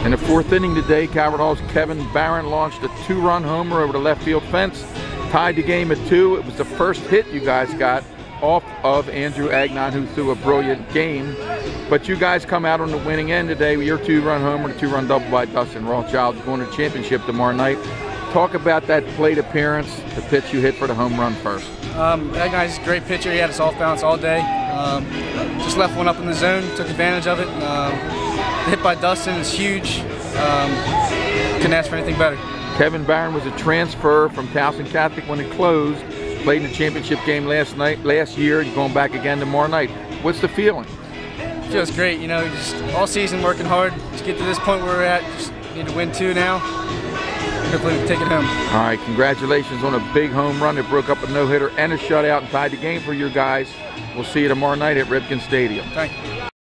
In the fourth inning today, Calvert Hall's Kevin Barron launched a 2-run homer over the left field fence, tied the game at 2. It was the first hit you guys got off of Andrew Agnon, who threw a brilliant game. But you guys come out on the winning end today with your 2-run homer and a 2-run double by Dustin Rothschild, going to the championship tomorrow night. Talk about that plate appearance, the pitch you hit for the home run first. Agnon's a great pitcher. He had us off balance all day. Just left one up in the zone, took advantage of it. The hit by Dustin is huge. Couldn't ask for anything better. Kevin Barron was a transfer from Towson Catholic when it closed. Played in the championship game last year. You're going back again tomorrow night. What's the feeling? It feels great. You know, just all season working hard to get to this point where we're at. Just need to win 2 now. Hopefully we can take it home. All right, congratulations on a big home run that broke up a no-hitter and a shutout and tied the game for your guys. We'll see you tomorrow night at Ripken Stadium. Thank you.